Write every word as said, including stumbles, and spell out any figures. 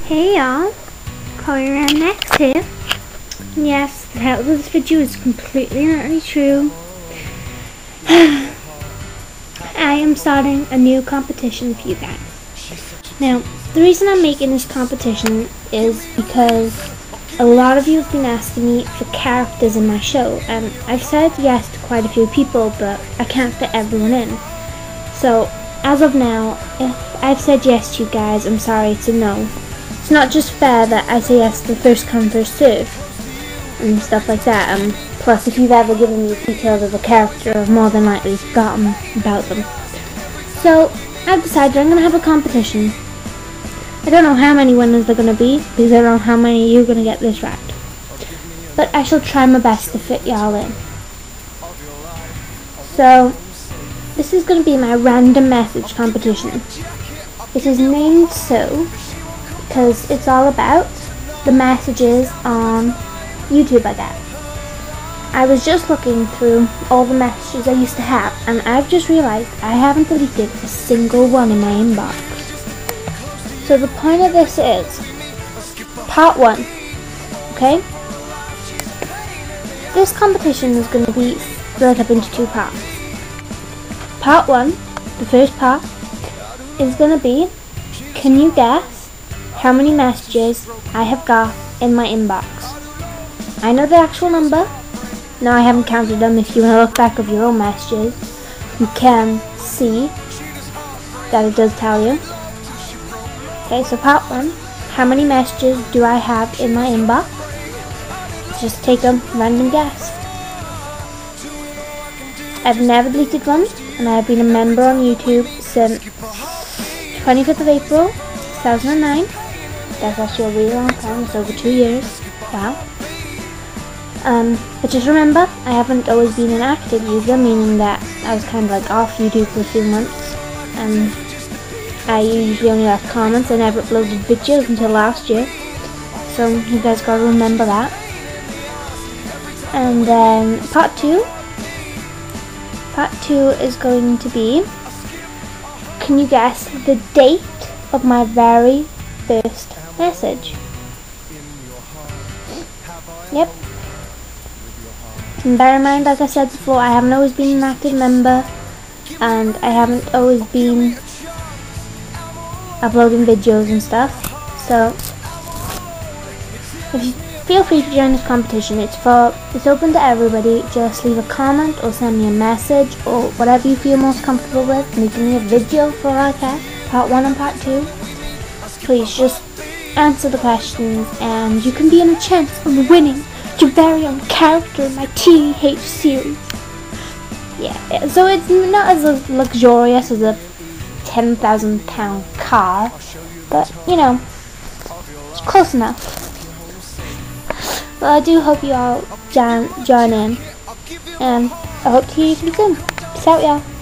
Hey y'all, Chloe around next here. Yes, the title of this video is completely and utterly true. I am starting a new competition for you guys. Now, the reason I'm making this competition is because a lot of you have been asking me for characters in my show, and I've said yes to quite a few people, but I can't fit everyone in. So, as of now, if I've said yes to you guys, I'm sorry, it's a no. It's not just fair that I say yes to first come first serve and stuff like that. Um, plus, if you've ever given me details of a character, I've more than likely forgotten about them. So I've decided I'm going to have a competition. I don't know how many winners there are going to be, because I don't know how many of you are going to get this right. But I shall try my best to fit y'all in. So this is going to be my random message competition. It is named so because it's all about the messages on YouTube I get. I was just looking through all the messages I used to have, and I've just realised I haven't deleted a single one in my inbox. So the point of this is part one, okay? This competition is going to be split up into two parts. Part one, the first part, is going to be, can you guess how many messages I have got in my inbox? I know the actual number. No, I haven't counted them. If you want to look back of your own messages, you can see that it does tell you. Okay, so part one, how many messages do I have in my inbox? Just take a random guess. I've never deleted one, and I have been a member on YouTube since twenty-fifth of April two thousand nine. That's actually a really long time. It's over two years. Wow. Um, but just remember, I haven't always been an active user, meaning that I was kind of like off YouTube for a few months. And I usually only left comments. I never uploaded videos until last year. So you guys gotta remember that. And then part two. Part two is going to be, can you guess the date of my very first message? Yep. And bear in mind, like I said before, I haven't always been an active member, and I haven't always been uploading videos and stuff. So if you feel free to join this competition. It's for it's open to everybody. Just leave a comment or send me a message or whatever you feel most comfortable with. Make me a video for all I care. Part one and part two. Please just answer the questions, and you can be in a chance of winning your very own character in my T H series. Yeah, so it's not as luxurious as a ten thousand pound car, but you know, it's close enough. Well, I do hope you all join, join in, and I hope to hear you soon. Peace out, y'all.